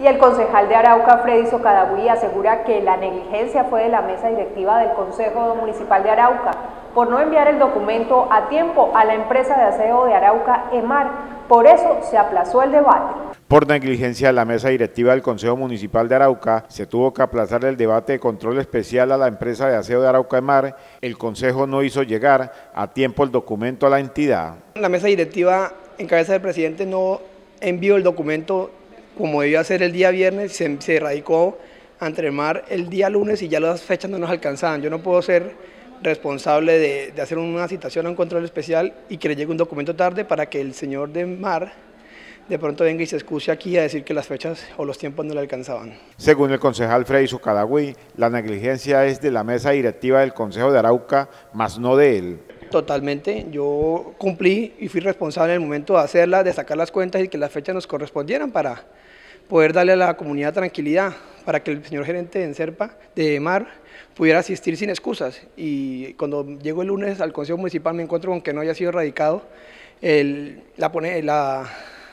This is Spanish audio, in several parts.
Y el concejal de Arauca, Freddy Socadagüí, asegura que la negligencia fue de la mesa directiva del Consejo Municipal de Arauca por no enviar el documento a tiempo a la empresa de aseo de Arauca, EMAR. Por eso se aplazó el debate. Por negligencia de la mesa directiva del Consejo Municipal de Arauca, se tuvo que aplazar el debate de control especial a la empresa de aseo de Arauca, EMAR. El Consejo no hizo llegar a tiempo el documento a la entidad. La mesa directiva, en cabeza del presidente, no envió el documento como debió hacer el día viernes, se radicó ante EMAR el día lunes y ya las fechas no nos alcanzaban. Yo no puedo ser responsable de hacer una citación a un control especial y que le llegue un documento tarde para que el señor de EMAR de pronto venga y se excuse aquí a decir que las fechas o los tiempos no le alcanzaban. Según el concejal Freddy Socadagüí, la negligencia es de la mesa directiva del Consejo de Arauca, más no de él. Totalmente, yo cumplí y fui responsable en el momento de hacerla, de sacar las cuentas y que las fechas nos correspondieran para poder darle a la comunidad tranquilidad, para que el señor gerente de ENSERPA, de EMAR, pudiera asistir sin excusas. Y cuando llego el lunes al Consejo Municipal me encuentro con que no haya sido radicado la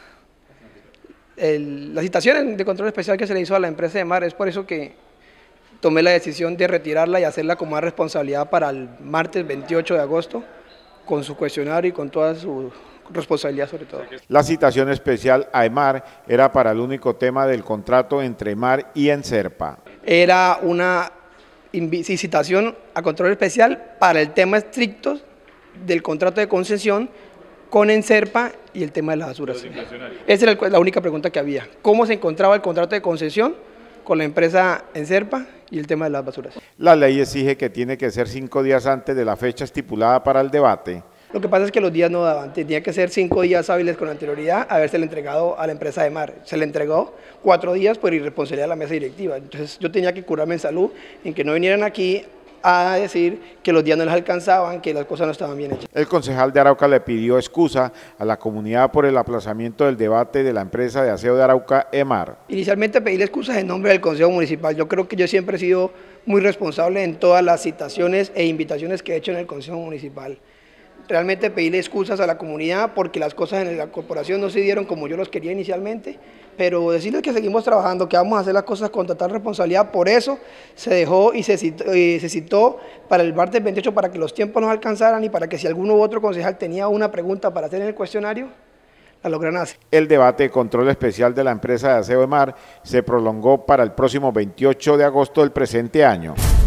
citación de control especial que se le hizo a la empresa de EMAR. Es por eso que tomé la decisión de retirarla y hacerla como una responsabilidad para el martes 28 de agosto, con su cuestionario y con toda su responsabilidad sobre todo. La citación especial a EMAR era para el único tema del contrato entre EMAR y ENSERPA. Era una citación a control especial para el tema estricto del contrato de concesión con ENSERPA y el tema de las basuras. Esa era la única pregunta que había. ¿Cómo se encontraba el contrato de concesión con la empresa ENSERPA y el tema de las basuras? La ley exige que tiene que ser 5 días antes de la fecha estipulada para el debate. Lo que pasa es que los días no daban, tenía que ser 5 días hábiles con anterioridad habérsele entregado a la empresa de EMAR. Se le entregó 4 días por irresponsabilidad de la mesa directiva. Entonces yo tenía que curarme en salud, en que no vinieran aquí a decir que los días no les alcanzaban, que las cosas no estaban bien hechas. El concejal de Arauca le pidió excusa a la comunidad por el aplazamiento del debate de la empresa de aseo de Arauca, EMAR. Inicialmente pedirle excusas en nombre del Consejo Municipal. Yo creo que yo siempre he sido muy responsable en todas las citaciones e invitaciones que he hecho en el Consejo Municipal. Realmente pedirle excusas a la comunidad porque las cosas en la corporación no se dieron como yo los quería inicialmente, pero decirles que seguimos trabajando, que vamos a hacer las cosas con total responsabilidad. Por eso se dejó y se citó para el martes 28 para que los tiempos nos alcanzaran y para que si alguno u otro concejal tenía una pregunta para hacer en el cuestionario, la lograran hacer. El debate de control especial de la empresa de aseo EMAR se prolongó para el próximo 28 de agosto del presente año.